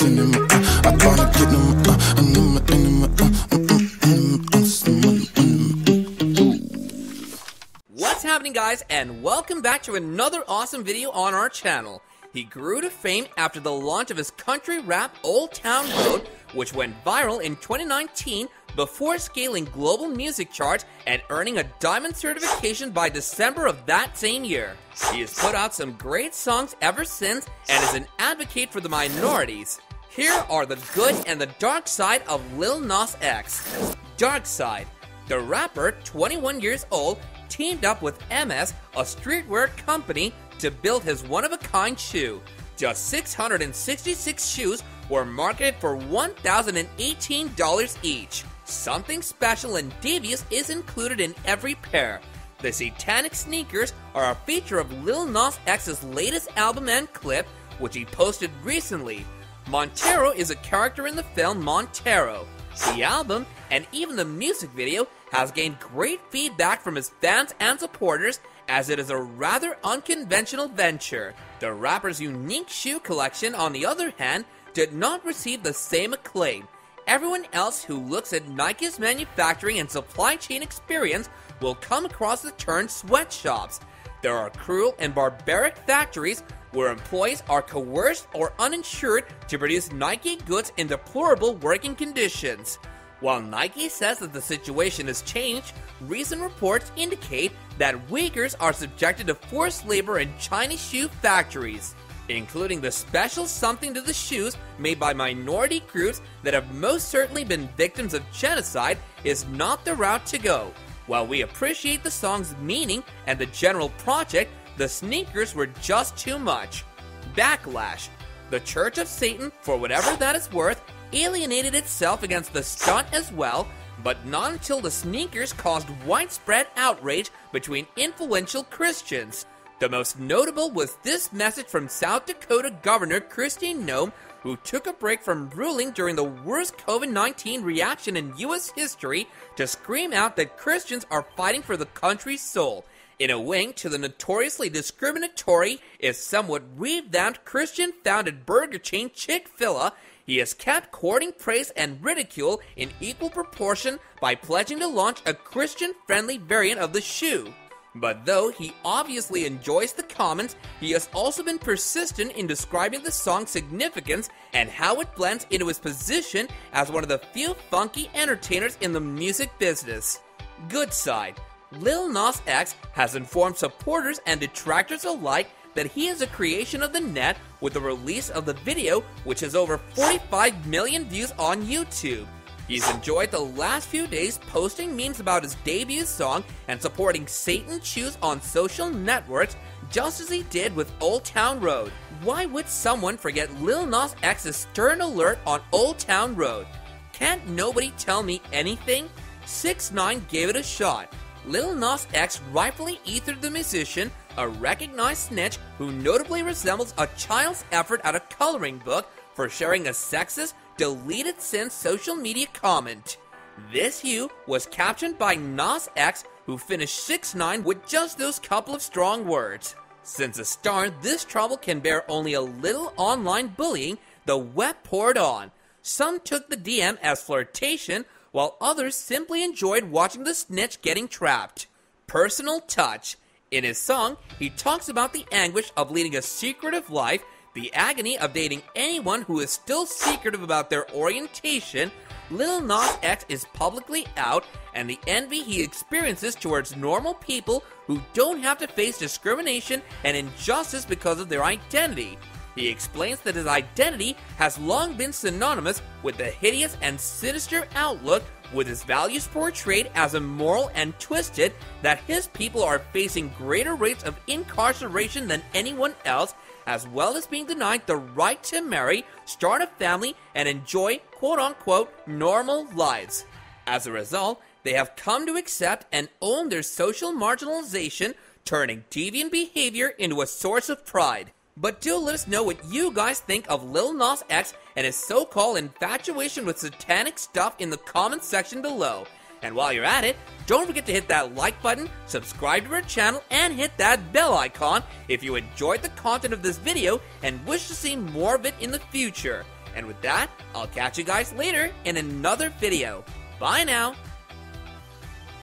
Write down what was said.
cinema. I wanna get them, What's happening, guys, and welcome back to another awesome video on our channel. He grew to fame after the launch of his country rap Old Town Road, which went viral in 2019 before scaling global music charts and earning a diamond certification by December of that same year. He has put out some great songs ever since and is an advocate for the minorities. Here are the good and the dark side of Lil Nas X. Dark side. The rapper, 21 years old, teamed up with MS, a streetwear company, to build his one-of-a-kind shoe. Just 666 shoes were marketed for $1,018 each. Something special and devious is included in every pair. The satanic sneakers are a feature of Lil Nas X's latest album and clip, which he posted recently. Montero is a character in the film Montero. The album, and even the music video, has gained great feedback from his fans and supporters, as it is a rather unconventional venture. The rapper's unique shoe collection, on the other hand, did not receive the same acclaim. Everyone else who looks at Nike's manufacturing and supply chain experience will come across the term sweatshops. There are cruel and barbaric factories where employees are coerced or uninsured to produce Nike goods in deplorable working conditions. While Nike says that the situation has changed, recent reports indicate that Uyghurs are subjected to forced labor in Chinese shoe factories, including the special something to the shoes made by minority groups that have most certainly been victims of genocide, is not the route to go. While we appreciate the song's meaning and the general project, the sneakers were just too much. Backlash. The Church of Satan, for whatever that is worth, alienated itself against the stunt as well, but not until the sneakers caused widespread outrage between influential Christians. The most notable was this message from South Dakota Governor Kristi Noem, who took a break from ruling during the worst COVID-19 reaction in U.S. history to scream out that Christians are fighting for the country's soul. In a wink to the notoriously discriminatory, if somewhat revamped Christian-founded burger chain Chick-fil-A, he has kept courting praise and ridicule in equal proportion by pledging to launch a Christian-friendly variant of the shoe. But though he obviously enjoys the comments, he has also been persistent in describing the song's significance and how it blends into his position as one of the few funky entertainers in the music business. Good side. Lil Nas X has informed supporters and detractors alike that he is a creation of the net with the release of the video, which has over 45 million views on YouTube. He's enjoyed the last few days posting memes about his debut song and supporting Satan shoes on social networks, just as he did with Old Town Road. Why would someone forget Lil Nas X's stern alert on Old Town Road? Can't nobody tell me anything? 6ix9ine gave it a shot. Lil Nas X rightfully ethered the musician, a recognized snitch who notably resembles a child's effort at a coloring book, for sharing a sexist, deleted since social media comment. This hue was captioned by Nas X, who finished 6ix9ine with just those couple of strong words. Since the start, this trouble can bear only a little online bullying. The wet poured on. Some took the DM as flirtation, while others simply enjoyed watching the snitch getting trapped. Personal touch. In his song, he talks about the anguish of leading a secretive life, the agony of dating anyone who is still secretive about their orientation. Lil Nas X is publicly out, and the envy he experiences towards normal people who don't have to face discrimination and injustice because of their identity. He explains that his identity has long been synonymous with the hideous and sinister outlook, with his values portrayed as immoral and twisted, that his people are facing greater rates of incarceration than anyone else, as well as being denied the right to marry, start a family, and enjoy quote-unquote normal lives. As a result, they have come to accept and own their social marginalization, turning deviant behavior into a source of pride. But do let us know what you guys think of Lil Nas X and his so-called infatuation with satanic stuff in the comments section below. And while you're at it, don't forget to hit that like button, subscribe to our channel, and hit that bell icon if you enjoyed the content of this video and wish to see more of it in the future. And with that, I'll catch you guys later in another video. Bye now.